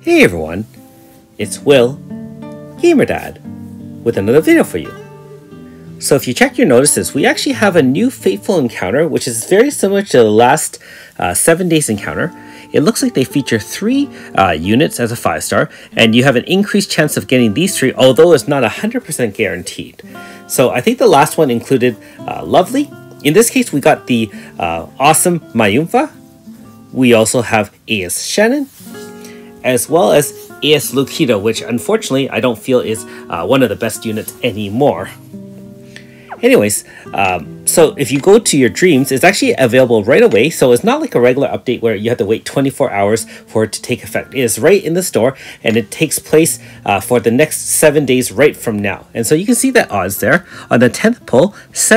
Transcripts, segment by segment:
Hey everyone, it's Will, GamerDad, with another video for you. So if you check your notices, we actually have a new Fateful encounter, which is very similar to the last 7 days encounter. It looks like they feature 3 units as a 5-star, and you have an increased chance of getting these 3, although it's not 100% guaranteed. So I think the last one included Lovely. In this case, we got the awesome Mayumfa. We also have AS Shannon, as well as AS Lukito, which unfortunately I don't feel is one of the best units anymore. Anyways, so if you go to your dreams, it's actually available right away. So it's not like a regular update where you have to wait 24 hours for it to take effect. It is right in the store, and it takes place for the next 7 days right from now. And so you can see the odds there. On the 10th pull,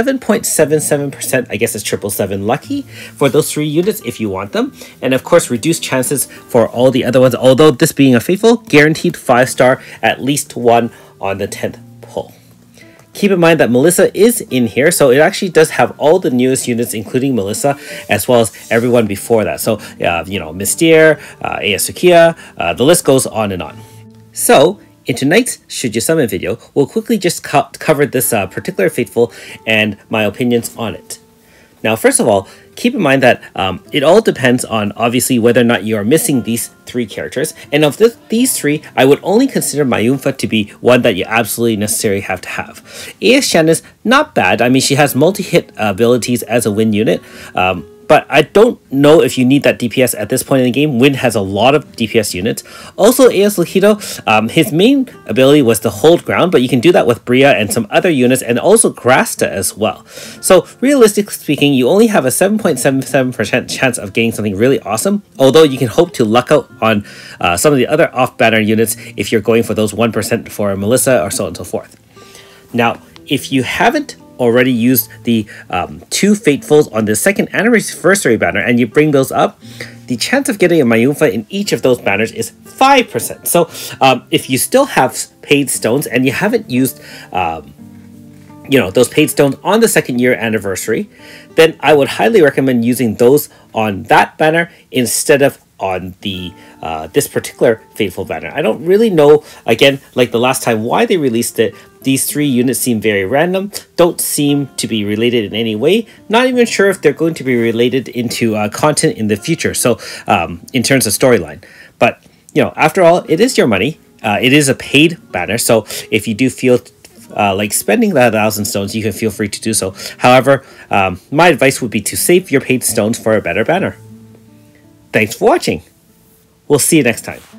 7.77%, I guess it's 777 lucky for those 3 units if you want them. And of course, reduced chances for all the other ones, although this being a Faithful, guaranteed 5-star, at least 1 on the 10th pull. Keep in mind that Melissa is in here, so it actually does have all the newest units, including Melissa, as well as everyone before that. So, you know, Mystere, Asukia, the list goes on and on. So, in tonight's Should You Summon video, we'll quickly just cover this particular Fateful and my opinions on it. Now, first of all, keep in mind that it all depends on, obviously, whether or not you are missing these 3 characters. And of these 3, I would only consider Mayumfa to be one that you absolutely necessarily have to have. AS Shan is not bad. I mean, she has multi-hit abilities as a Wind unit. But I don't know if you need that DPS at this point in the game. Wind has a lot of DPS units. Also, AS Lukito, his main ability was to hold ground, but you can do that with Bria and some other units, and also Grasta as well. So, realistically speaking, you only have a 7.77% chance of getting something really awesome, although you can hope to luck out on some of the other off-banner units if you're going for those 1% for Melissa or so on and so forth. Now, if you haven't already used the 2 Fatefuls on the 2nd anniversary banner and you bring those up, the chance of getting a Mayumfa in each of those banners is 5%. So if you still have paid stones and you haven't used you know, those paid stones on the 2nd year anniversary, then I would highly recommend using those on that banner instead of on the this particular Fateful banner. I don't really know, again, like the last time, why they released it. These 3 units seem very random, don't seem to be related in any way. Not even sure if they're going to be related into content in the future, so in terms of storyline. But, you know, after all, it is your money. It is a paid banner, so if you do feel like spending that 1,000 stones, you can feel free to do so. However, my advice would be to save your paid stones for a better banner. Thanks for watching. We'll see you next time.